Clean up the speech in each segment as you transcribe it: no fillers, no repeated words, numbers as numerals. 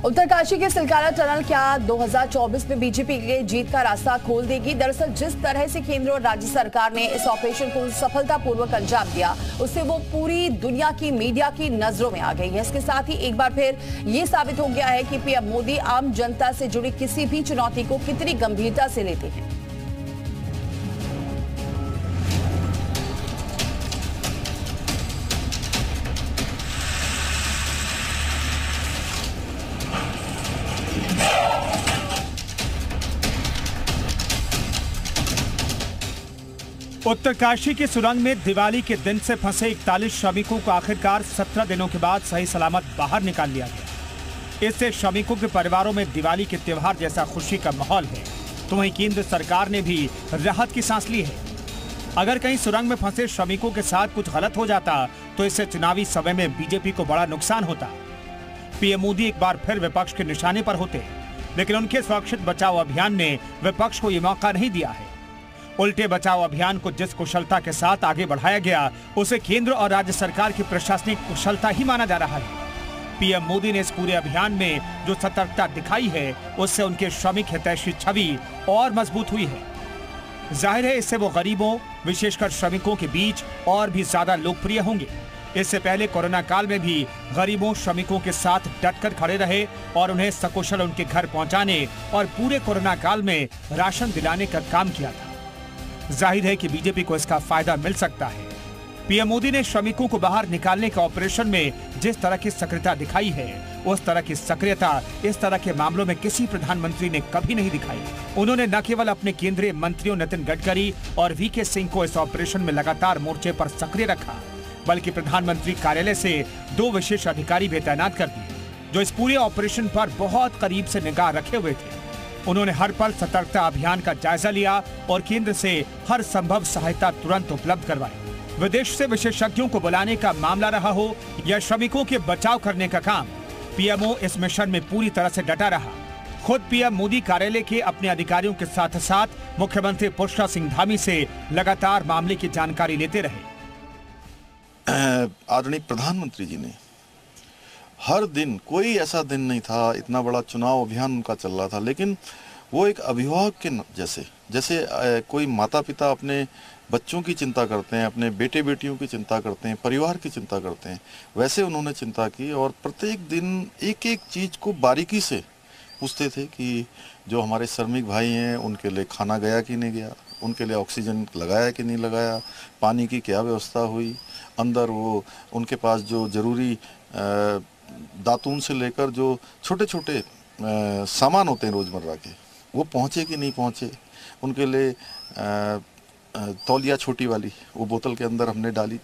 उत्तरकाशी के सिलकारा टनल क्या 2024 में बीजेपी के जीत का रास्ता खोल देगी? दरअसल जिस तरह से केंद्र और राज्य सरकार ने इस ऑपरेशन को सफलतापूर्वक अंजाम दिया, उससे वो पूरी दुनिया की मीडिया की नजरों में आ गई है। इसके साथ ही एक बार फिर ये साबित हो गया है कि पीएम मोदी आम जनता से जुड़ी किसी भी चुनौती को कितनी गंभीरता से लेते हैं। उत्तरकाशी की सुरंग में दिवाली के दिन से फंसे 41 श्रमिकों को आखिरकार 17 दिनों के बाद सही सलामत बाहर निकाल लिया गया। इससे श्रमिकों के परिवारों में दिवाली के त्योहार जैसा खुशी का माहौल है। तो वहीं केंद्र सरकार ने भी राहत की सांस ली है। अगर कहीं सुरंग में फंसे श्रमिकों के साथ कुछ गलत हो जाता तो इससे चुनावी समय में बीजेपी को बड़ा नुकसान होता। पीएम मोदी एक बार फिर विपक्ष के निशाने पर होते, लेकिन उनके सुरक्षित बचाव अभियान ने विपक्ष को ये मौका नहीं दिया है। उल्टे बचाव अभियान को जिस कुशलता के साथ आगे बढ़ाया गया, उसे केंद्र और राज्य सरकार की प्रशासनिक कुशलता ही माना जा रहा है। पीएम मोदी ने इस पूरे अभियान में जो सतर्कता दिखाई है, उससे उनके श्रमिक हितैषी छवि और मजबूत हुई है। जाहिर है इससे वो गरीबों, विशेषकर श्रमिकों के बीच और भी ज्यादा लोकप्रिय होंगे। इससे पहले कोरोना काल में भी गरीबों, श्रमिकों के साथ डटकर खड़े रहे और उन्हें सकुशल उनके घर पहुंचाने और पूरे कोरोना काल में राशन दिलाने का काम किया था। जाहिर है कि बीजेपी को इसका फायदा मिल सकता है। पीएम मोदी ने श्रमिकों को बाहर निकालने के ऑपरेशन में जिस तरह की सक्रियता दिखाई है, उस तरह की सक्रियता इस तरह के मामलों में किसी प्रधानमंत्री ने कभी नहीं दिखाई। उन्होंने न केवल अपने केंद्रीय मंत्रियों नितिन गडकरी और वीके सिंह को इस ऑपरेशन में लगातार मोर्चे पर सक्रिय रखा, बल्कि प्रधानमंत्री कार्यालय से 2 विशेष अधिकारी भी तैनात कर दिए, जो इस पूरे ऑपरेशन पर बहुत करीब से निगाह रखे हुए थे। उन्होंने हर पल सतर्कता अभियान का जायजा लिया और केंद्र से हर संभव सहायता तुरंत उपलब्ध करवाई। विदेश से विशेषज्ञों को बुलाने का मामला रहा हो या श्रमिकों के बचाव करने का काम, पीएमओ इस मिशन में पूरी तरह से डटा रहा। खुद पीएम मोदी कार्यालय के अपने अधिकारियों के साथ साथ मुख्यमंत्री पुष्कर सिंह धामी से लगातार मामले की जानकारी लेते रहे। आदरणीय प्रधानमंत्री जी ने हर दिन, कोई ऐसा दिन नहीं था, इतना बड़ा चुनाव अभियान उनका चल रहा था, लेकिन वो एक अभिभावक के जैसे कोई माता पिता अपने बच्चों की चिंता करते हैं, अपने बेटे बेटियों की चिंता करते हैं, परिवार की चिंता करते हैं, वैसे उन्होंने चिंता की और प्रत्येक दिन एक एक चीज़ को बारीकी से पूछते थे कि जो हमारे श्रमिक भाई हैं उनके लिए खाना गया कि नहीं गया, उनके लिए ऑक्सीजन लगाया कि नहीं लगाया, पानी की क्या व्यवस्था हुई, अंदर वो उनके पास जो ज़रूरी दातून से लेकर जो छोटे छोटे सामान होते हैं रोज़मर्रा के, वो पहुँचे कि नहीं पहुँचे, उनके लिए तौलिया छोटी वाली वो बोतल के अंदर हमने डाली,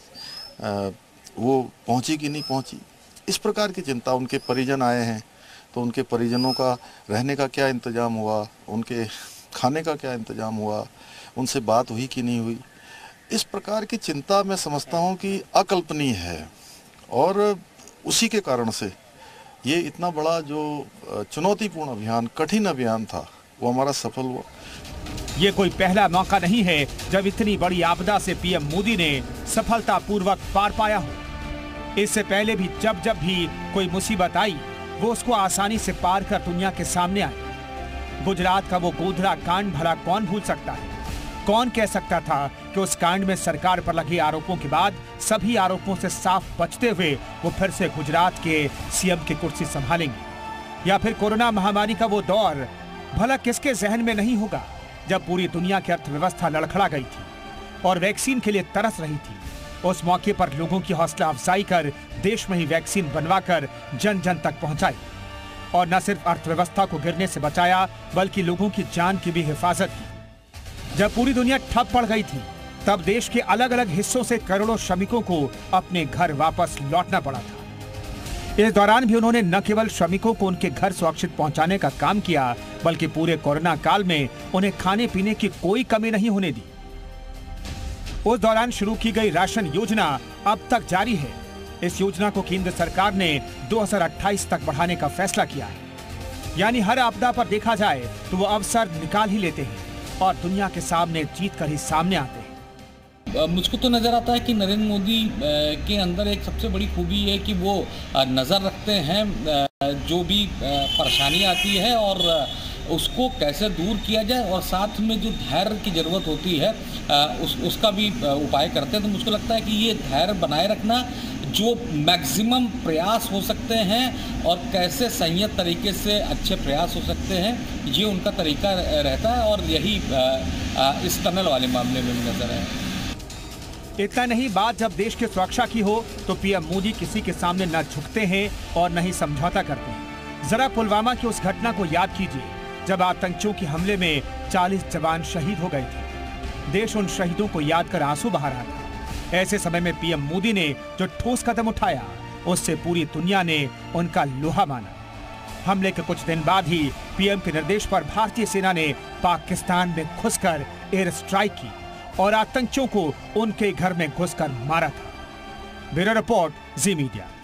वो पहुँची कि नहीं पहुँची, इस प्रकार की चिंता। उनके परिजन आए हैं तो उनके परिजनों का रहने का क्या इंतज़ाम हुआ, उनके खाने का क्या इंतज़ाम हुआ, उनसे बात हुई कि नहीं हुई, इस प्रकार की चिंता मैं समझता हूँ कि अकल्पनीय है। और उसी के कारण से ये इतना बड़ा जो चुनौतीपूर्ण अभियान, कठिन अभियान था, वो हमारा सफल हुआ। ये कोई पहला मौका नहीं है जब इतनी बड़ी आपदा से पीएम मोदी ने सफलतापूर्वक पार पाया हो। इससे पहले भी जब जब भी कोई मुसीबत आई, वो उसको आसानी से पार कर दुनिया के सामने आई। गुजरात का वो गोधरा कांड भला कौन भूल सकता है? कौन कह सकता था कि उस कांड में सरकार पर लगे आरोपों के बाद सभी आरोपों से साफ बचते हुए वो फिर से गुजरात के सीएम की कुर्सी संभालेंगे? या फिर कोरोना महामारी का वो दौर भला किसके जहन में नहीं होगा जब पूरी दुनिया की अर्थव्यवस्था लड़खड़ा गई थी और वैक्सीन के लिए तरस रही थी। उस मौके पर लोगों की हौसला अफजाई कर देश में ही वैक्सीन बनवाकर जन जन तक पहुंचाई और न सिर्फ अर्थव्यवस्था को गिरने से बचाया, बल्कि लोगों की जान की भी हिफाजत की। जब पूरी दुनिया ठप पड़ गई थी, तब देश के अलग अलग हिस्सों से करोड़ों श्रमिकों को अपने घर वापस लौटना पड़ा था। इस दौरान भी उन्होंने न केवल श्रमिकों को उनके घर सुरक्षित पहुंचाने का काम किया, बल्कि पूरे कोरोना काल में उन्हें खाने पीने की कोई कमी नहीं होने दी। उस दौरान शुरू की गई राशन योजना अब तक जारी है। इस योजना को केंद्र सरकार ने 2028 तक बढ़ाने का फैसला किया है। यानी हर आपदा पर देखा जाए तो वो अवसर निकाल ही लेते हैं और दुनिया के सामने जीत कर ही सामने आते हैं। मुझको तो नज़र आता है कि नरेंद्र मोदी के अंदर एक सबसे बड़ी खूबी है कि वो नज़र रखते हैं जो भी परेशानी आती है और उसको कैसे दूर किया जाए, और साथ में जो धैर्य की ज़रूरत होती है उसका भी उपाय करते हैं। तो मुझको लगता है कि ये धैर्य बनाए रखना, जो मैक्सिमम प्रयास हो सकते हैं और कैसे संयत तरीके से अच्छे प्रयास हो सकते हैं, ये उनका तरीका रहता है और यही इस टनल वाले मामले में भी नज़र है। इतना नहीं, बात जब देश की सुरक्षा की हो तो पीएम मोदी किसी के सामने न झुकते हैं और न ही समझौता करते हैं। जरा पुलवामा की उस घटना को याद कीजिए जब आतंकियों के हमले में 40 जवान शहीद हो गए थे। देश उन शहीदों को याद कर आंसू बहा रहा था। ऐसे समय में पीएम मोदी ने जो ठोस कदम उठाया, उससे पूरी दुनिया ने उनका लोहा माना। हमले के कुछ दिन बाद ही पीएम के निर्देश पर भारतीय सेना ने पाकिस्तान में घुसकर एयर स्ट्राइक की और आतंकियों को उनके घर में घुसकर मारा था। Bureau report, Zee media.